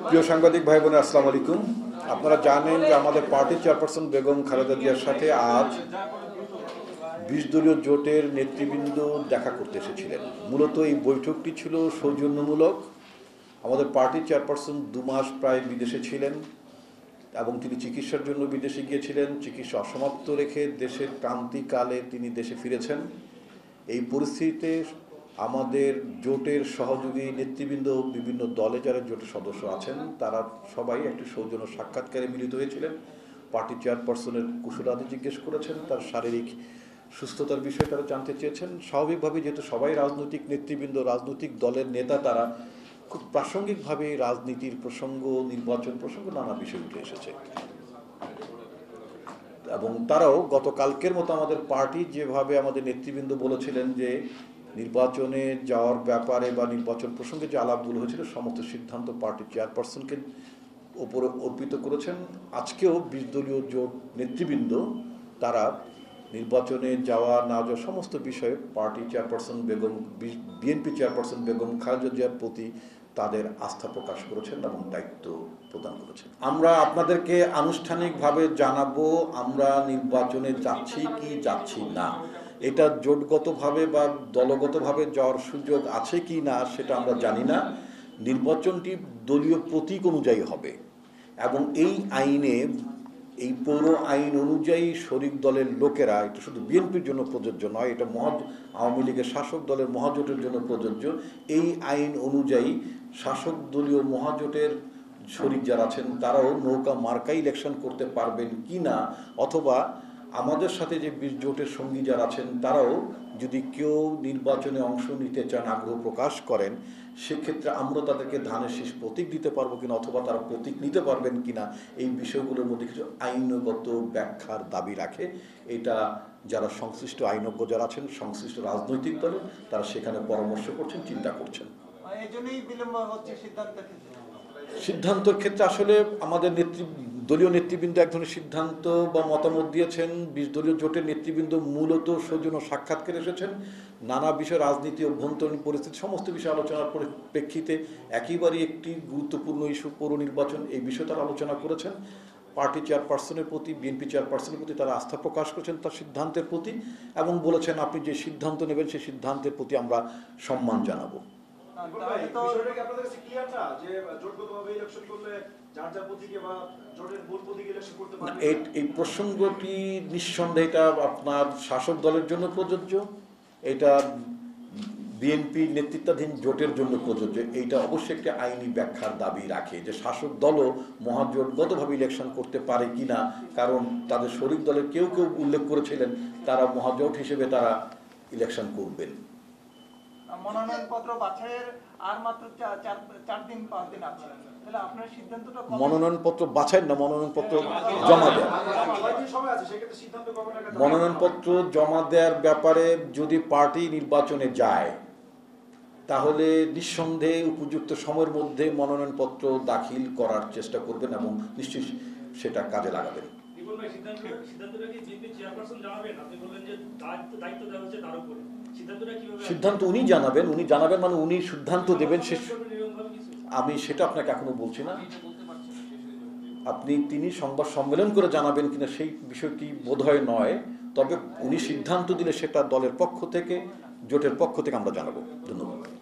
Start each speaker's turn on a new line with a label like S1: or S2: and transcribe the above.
S1: প্রিয় সাংবাদিক ভাই বোনেরা, আসসালামু আলাইকুম। আপনারা জানেন যে আমাদের পার্টির চেয়ারপারসন বেগম খালেদা জিয়ার সাথে আজ ২০ দলীয় জোটের নেতৃবৃন্দ দেখা করতে এসেছিলেন। মূলত এই বৈঠকটি ছিল সৌজন্যমূলক। আমাদের পার্টির চেয়ারপারসন ২ মাস প্রায় বিদেশে ছিলেন এবং তিনি চিকিৎসার জন্য বিদেশে গিয়েছিলেন। চিকিৎসা অসমাপ্ত রেখে দেশের ক্রান্তিকালে তিনি দেশে ফিরেছেন। এই পরিস্থিতিতে আমাদের জোটের সহযোগী নেতৃবৃন্দ, বিভিন্ন দলে যারা জোটের সদস্য আছেন, তারা সবাই একটি সৌজন্য সাক্ষাৎকারে মিলিত হয়েছিলেন। পার্টি চেয়ারপারসনের কুশলাদি জিজ্ঞেস করেছেন, তার শারীরিক সুস্থতার বিষয়ে তারা জানতে চেয়েছেন। স্বাভাবিকভাবে যেহেতু সবাই রাজনৈতিক নেতৃবৃন্দ, রাজনৈতিক দলের নেতা, তারা খুব প্রাসঙ্গিকভাবে রাজনীতির প্রসঙ্গ, নির্বাচন প্রসঙ্গ, নানা বিষয় উঠে এসেছে। এবং তারাও গতকালকের মতো আমাদের পার্টি যেভাবে আমাদের নেতৃবৃন্দ বলেছিলেন যে নির্বাচনে যাওয়ার ব্যাপারে বা নির্বাচন প্রসঙ্গে যে আলাপগুলো হয়েছিল, সমস্ত সিদ্ধান্ত পার্টির চেয়ারপারসনকে ওপরে অর্পিত করেছেন। আজকেও ২০ দলীয় জোট নেতৃবৃন্দ তারা নির্বাচনে যাওয়া না যাওয়া সমস্ত বিষয়ে party chairperson Begum, BNP chairperson Begum Khaleda জিয়ার প্রতি তাদের আস্থা প্রকাশ করেছেন এবং দায়িত্ব প্রদান করেছেন। আমরা আপনাদেরকে আনুষ্ঠানিকভাবে জানাবো আমরা নির্বাচনে যাচ্ছি কি যাচ্ছি না। এটা জোটগতভাবে বা দলগতভাবে যাওয়ার সুযোগ আছে কি না সেটা আমরা জানি না। নির্বাচনটি দলীয় প্রতীক অনুযায়ী হবে এবং এই আইনে, এই পৌর আইন অনুযায়ী শরিক দলের লোকেরা, এটা শুধু বিএনপির জন্য প্রযোজ্য নয়, এটা আওয়ামী লীগের শাসক দলের মহাজোটের জন্য প্রযোজ্য। এই আইন অনুযায়ী শাসক দলীয় মহাজোটের শরিক যারা আছেন তারাও নৌকা মার্কা ইলেকশন করতে পারবেন কি না, অথবা আমাদের সাথে যে ২০ জোটের সঙ্গী যারা আছেন তারাও যদি কেউ নির্বাচনে অংশ নিতে চান, আগ্রহ প্রকাশ করেন, সেক্ষেত্রে আমরা তাদেরকে ধানের শীষ প্রতীক দিতে পারবো কিনা, অথবা তারা প্রতীক নিতে পারবেন কিনা, এই বিষয়গুলোর মধ্যে কিছু আইনগত ব্যাখ্যার দাবি রাখে। এটা যারা সংশ্লিষ্ট আইনজ্ঞ যারা আছেন, সংশ্লিষ্ট রাজনৈতিক দলে, তারা সেখানে পরামর্শ করছেন, চিন্তা করছেন। সিদ্ধান্তের ক্ষেত্রে আসলে আমাদের দলীয় নেতৃবৃন্দ এক ধরনের সিদ্ধান্ত বা মতামত দিয়েছেন। ২০ দলীয় জোটের নেতৃবৃন্দ মূলত সৌজন্য সাক্ষাৎকারে এসেছেন। নানা বিষয়, রাজনীতি, অভ্যন্তরীণ পরিস্থিতি, সমস্ত বিষয় আলোচনার পরিপ্রেক্ষিতে একেবারেই একটি গুরুত্বপূর্ণ ইস্যু পৌর নির্বাচন, এই বিষয়ে তারা আলোচনা করেছেন। পার্টি চেয়ারপারসনের প্রতি, বিএনপি চেয়ারপারসনের প্রতি তারা আস্থা প্রকাশ করেছেন তার সিদ্ধান্তের প্রতি, এবং বলেছেন আপনি যে সিদ্ধান্ত নেবেন সেই সিদ্ধান্তের প্রতি আমরা সম্মান জানাবো। এই প্রসঙ্গটি নিঃসন্দেহে এটা আপনার শাসক দলের জন্য প্রযোজ্য, এটা বিএনপি নেতৃত্বাধীন জোটের জন্য প্রযোজ্য। এইটা অবশ্যই একটি আইনি ব্যাখ্যার দাবি রাখে যে শাসক দলও মহাজোটগতভাবে ইলেকশন করতে পারে কিনা, কারণ তাদের শরিক দলের কেউ কেউ উল্লেখ করেছিলেন তারা মহাজোট হিসেবে তারা ইলেকশন করবেন।
S2: মনোনয়নপত্র বাছাইয়ের আর মাত্র 4 দিন 5 দিন আছে, তাহলে আপনার সিদ্ধান্তটা
S1: মনোনয়নপত্র বাছাই না, মনোনয়নপত্র জমা দেওয়া। মনোনয়নপত্র জমা দেওয়ার ব্যাপারে যদি পার্টি নির্বাচনে যায় তাহলে নিঃসন্দেহে উপযুক্ত সময়ের মধ্যে মনোনয়নপত্র দাখিল করার চেষ্টা করবেন এবং নিশ্চয়ই সেটা কাজে লাগাবেন। সিদ্ধান্ত উনি জানাবেন মানে উনি সিদ্ধান্ত দেবেন, আমি সেটা আপনাকে এখনো বলছি না। তিনি সংবাদ সম্মেলন করে জানাবেন কিনা সেই বিষয়টি বোধহয় নয়, তবে উনি সিদ্ধান্ত দিলে সেটা দলের পক্ষ থেকে, জোটের পক্ষ থেকে আমরা জানাবো। ধন্যবাদ।